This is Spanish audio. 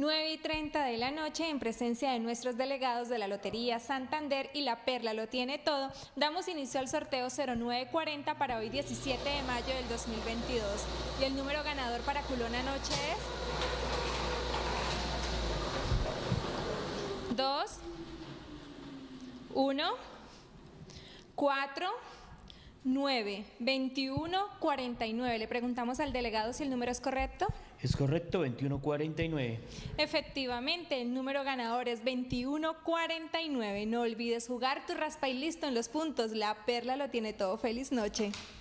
9:30 de la noche, en presencia de nuestros delegados de la Lotería Santander y La Perla lo tiene todo, damos inicio al sorteo 0940 para hoy 17 de mayo del 2022. Y el número ganador para Culón anoche es 2, 1, 4, 9, 21, 49. Le preguntamos al delegado si el número es correcto. Es correcto, 2149. Efectivamente, el número ganador es 2149. No olvides jugar tu raspa y listo en los puntos. La Perla lo tiene todo. Feliz noche.